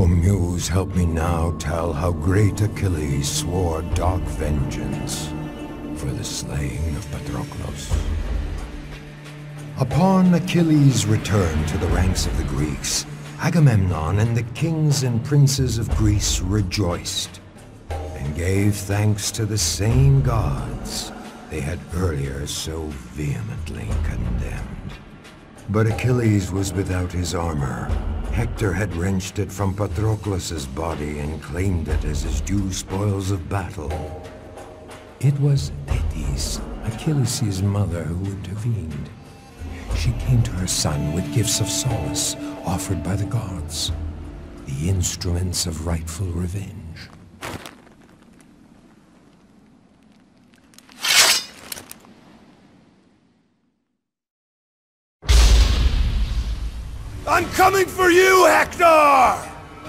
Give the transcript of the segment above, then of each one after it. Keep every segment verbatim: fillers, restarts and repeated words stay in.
O Muse, help me now tell how great Achilles swore dark vengeance for the slaying of Patroclus. Upon Achilles' return to the ranks of the Greeks, Agamemnon and the kings and princes of Greece rejoiced and gave thanks to the same gods they had earlier so vehemently condemned. But Achilles was without his armor. Hector had wrenched it from Patroclus's body and claimed it as his due spoils of battle. It was Thetis, Achilles' mother, who intervened. She came to her son with gifts of solace offered by the gods, the instruments of rightful revenge. I'm coming for you, Hector!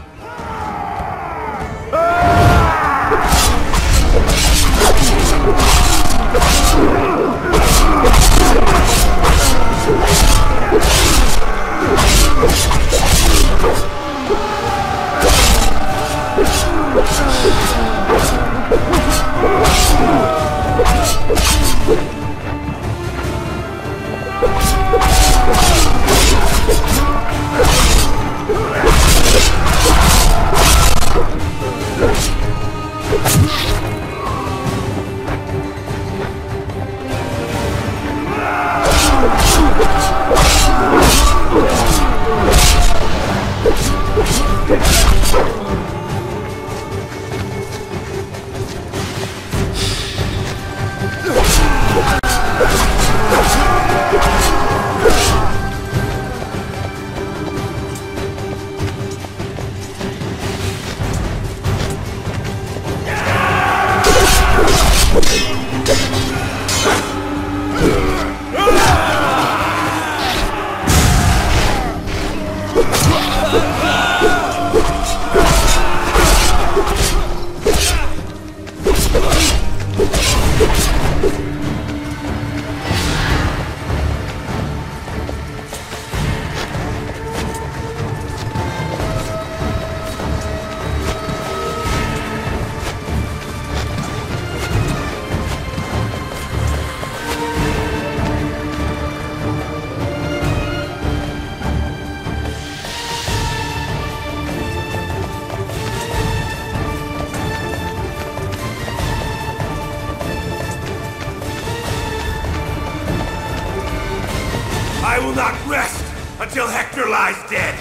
I will not rest until Hector lies dead!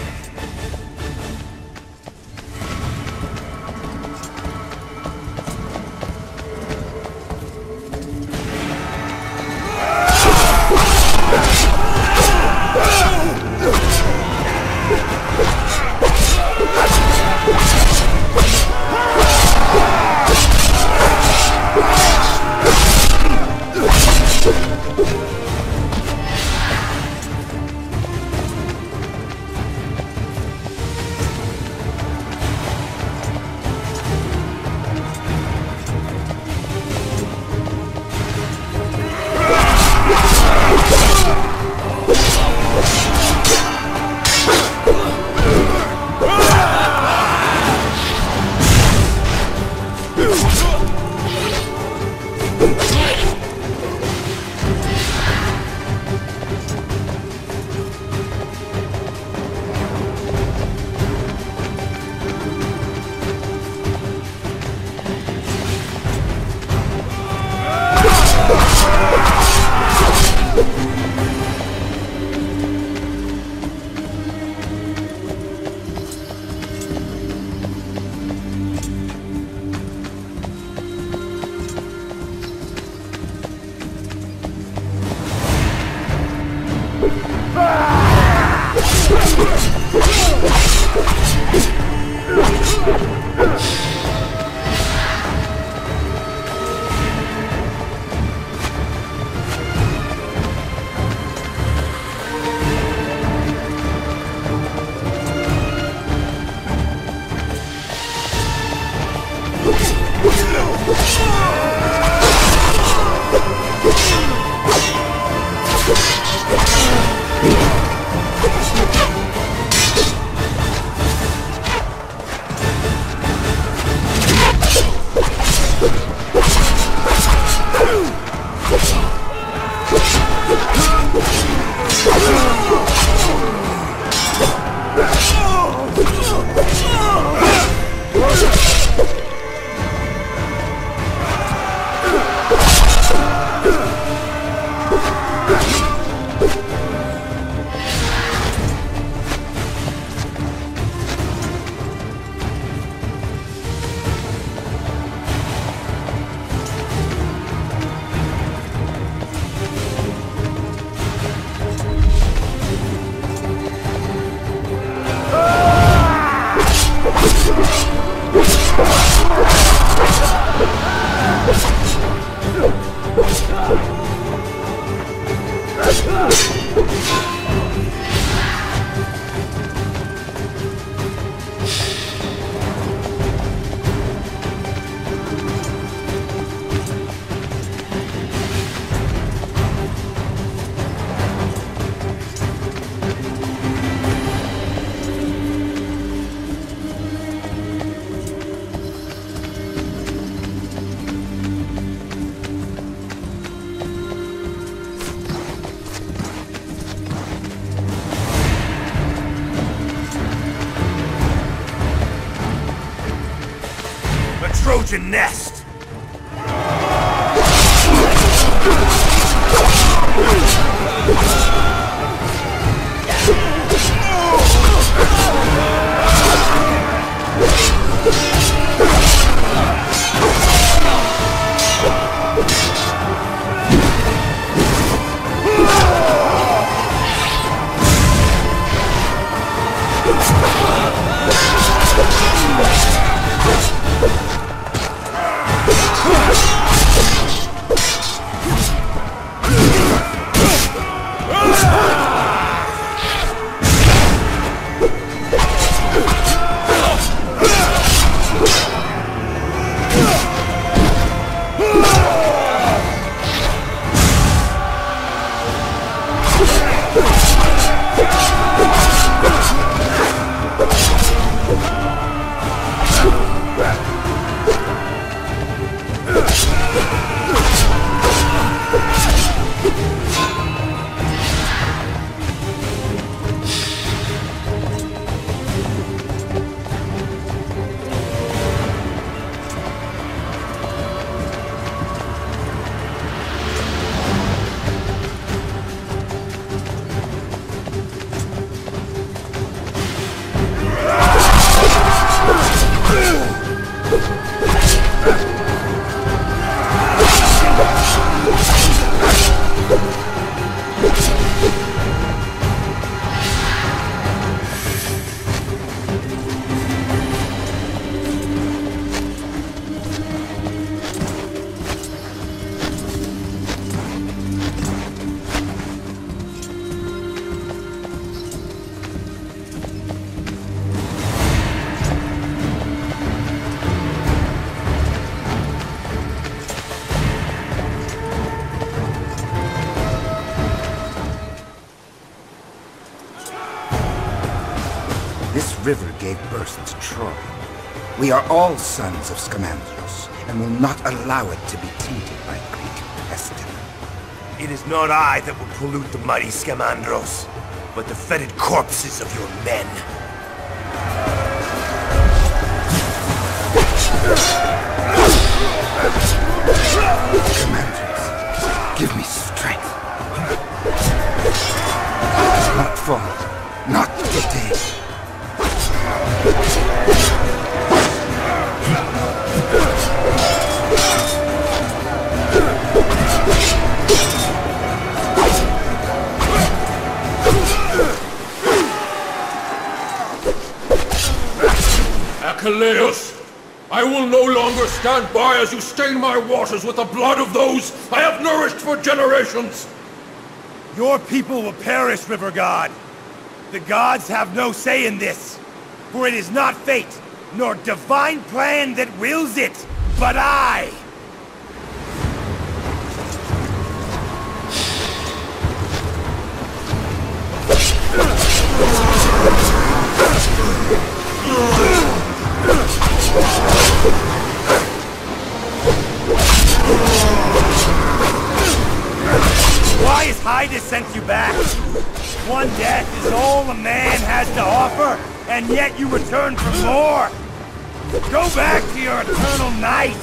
Trojan nest! This river gave birth to Troy. We are all sons of Scamandros, and will not allow it to be tainted by Greek pestilence. It is not I that will pollute the mighty Scamandros, but the fetid corpses of your men. Scamandros, give me strength. Not fall, not today. Achilleus, I will no longer stand by as you stain my waters with the blood of those I have nourished for generations! Your people will perish, River God. The gods have no say in this, for it is not fate, nor divine plan that wills it, but I! Why has Hydas sent you back? One death is all a man has to offer, and yet you return for more! Go back to your eternal night!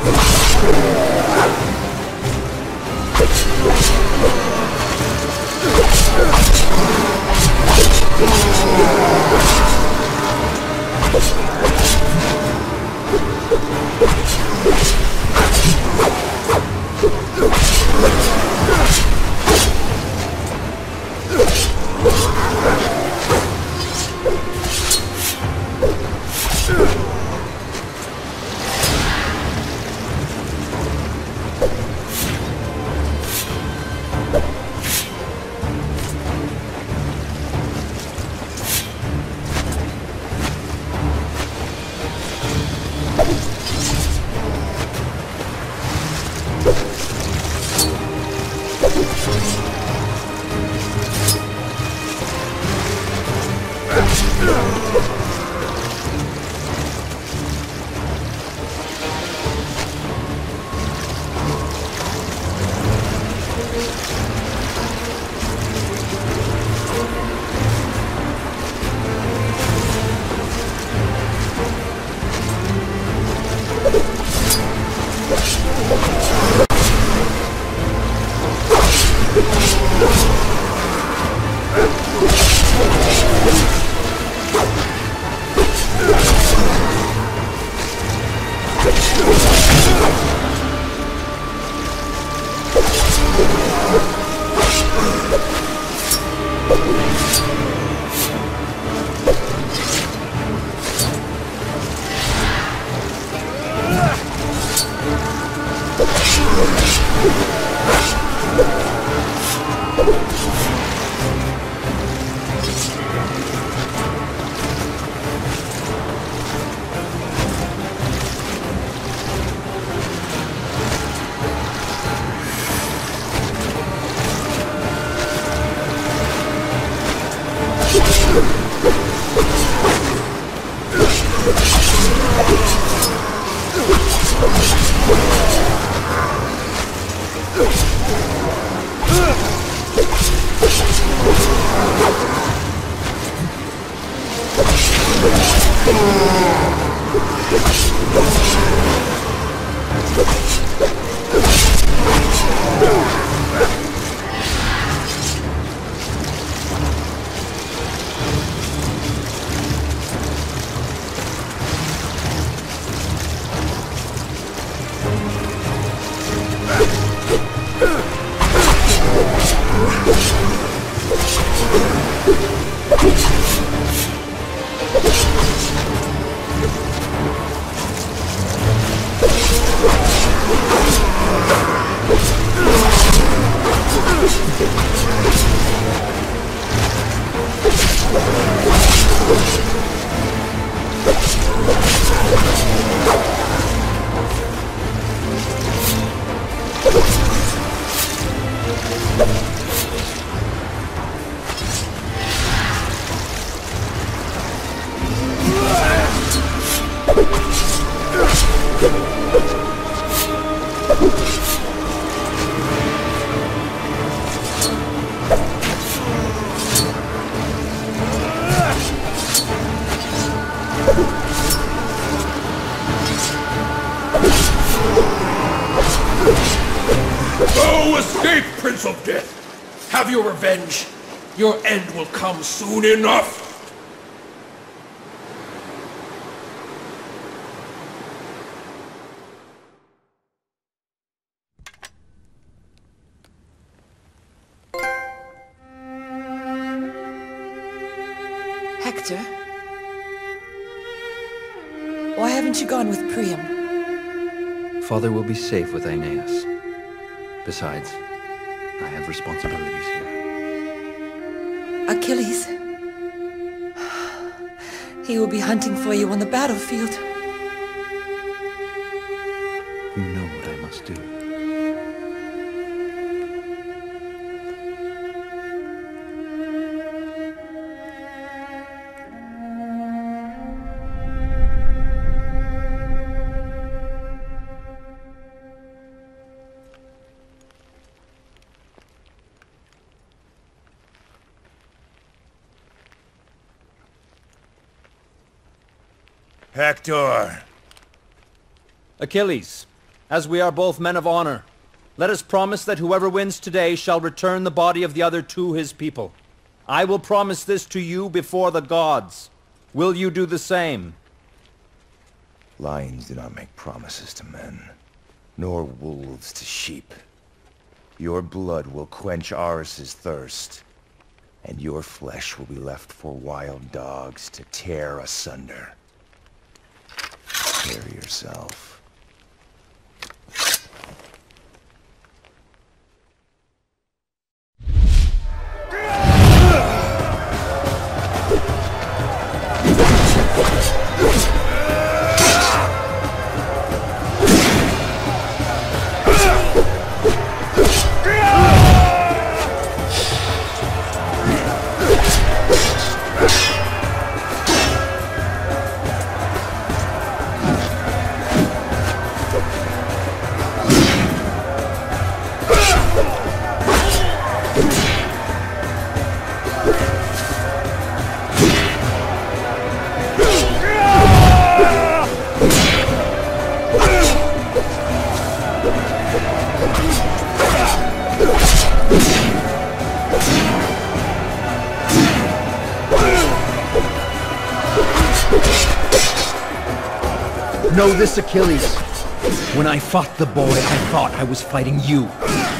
Go, escape, Prince of Death! Have your revenge! Your end will come soon enough! Hector? Why haven't you gone with Priam? Father will be safe with Aeneas. Besides, I have responsibilities here. Achilles? He will be hunting for you on the battlefield. You know what I must do. Hector! Achilles, as we are both men of honor, let us promise that whoever wins today shall return the body of the other to his people. I will promise this to you before the gods. Will you do the same? Lions do not make promises to men, nor wolves to sheep. Your blood will quench Aris's thirst, and your flesh will be left for wild dogs to tear asunder. Prepare yourself. Know this, Achilles. When I fought the boy, I thought I was fighting you.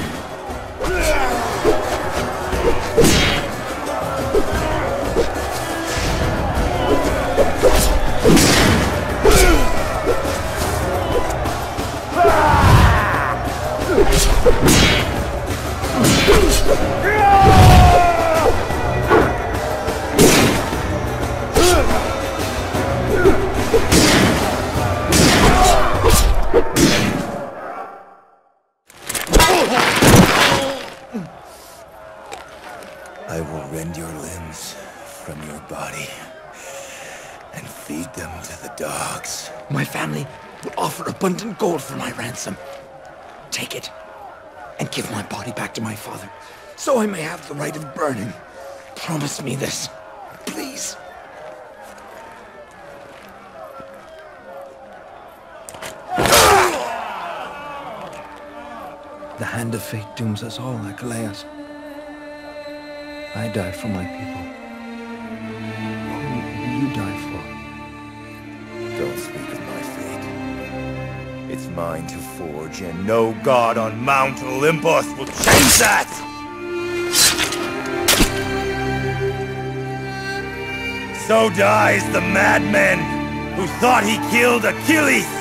I will rend your limbs from your body and feed them to the dogs. My family will offer abundant gold for my ransom. Take it and give my body back to my father, so I may have the right of burning. Promise me this, please. The hand of fate dooms us all, Achilles. I die for my people. Who will you die for? Don't speak of my fate. It's mine to forge, and no god on Mount Olympus will change that! So dies the madman who thought he killed Achilles!